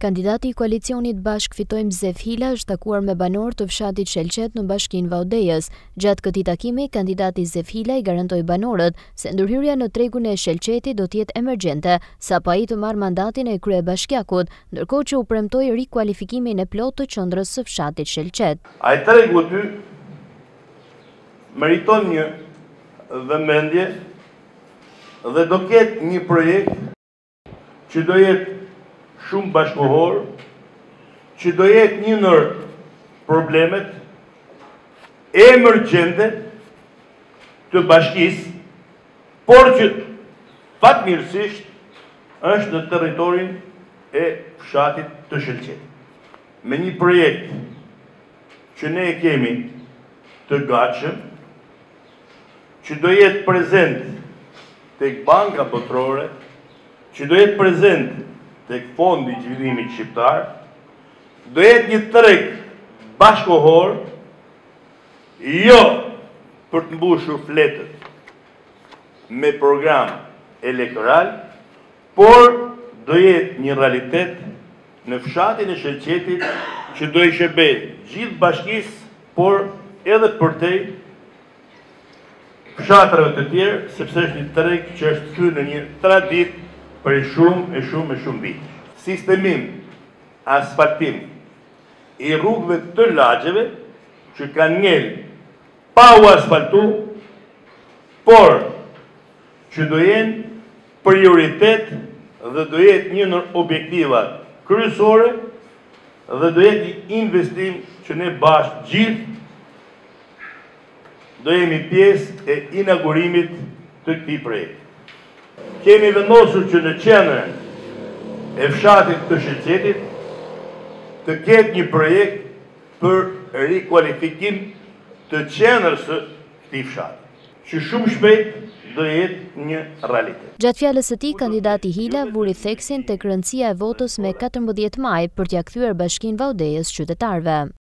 Kandidati I koalicionit Bashk Fitojmë Zef Hila është takuar me banor të fshatit Shelqet në bashkinë Vaudejës. Gjatë këtij takimi, kandidati Zef Hila I garantoi banorët se ndërhyrja në tregun e Shelqetit do të jetë emergjente, sapo ai të marrë mandatin e kryebashkiakut, ndërkohë që u premtoi rikualifikimin e plotë të qendrës së fshatit Shelqet. Ai tregu aty meriton një vëmendje dhe do ketë një projekt që do jetë shumë bashkohor, që do jetë një ndër problemet emergjente të bashkisë, por që fatmirësisht është në territorin e fshatit të Shelqetit. Me një projekt që ne e kemi të gatshëm, që do jetë prezent tek banka botërore, që do jetë prezent tek fondi I zhvillimit shqiptar, do jetë një treg bashkohor, jo për të mbushur fletët me program elektoral, por do jetë një realitet në fshatin e Shelqetit që do I shërbejë gjithë bashkisë, por edhe përtej fshatrave të tjerë, sepse është një treg që është thyer në një traditë për shumë vite. Sistemim, asfaltim I rrugëve të lagjeve që kanë ngel pa u asfaltu, por që do jenë prioritet dhe do jetë një ndër objektivat kryesore dhe do jetë një investim që ne bashkë gjithë do jemi pjesë e inaugurimit të këtij projekti. Kemi vendosur që në qendrën e fshatit të Shelqetit të ketë një projekt për rikualifikim të qendrës së këtij fshati, që shumë shpejt do jetë një realitet. Gjatë fjalës së tij, kandidati Hila vuri theksin tek rëndësia e votës me 14 maj për t'ia kthyer bashkinë Vaudejës qytetarëve.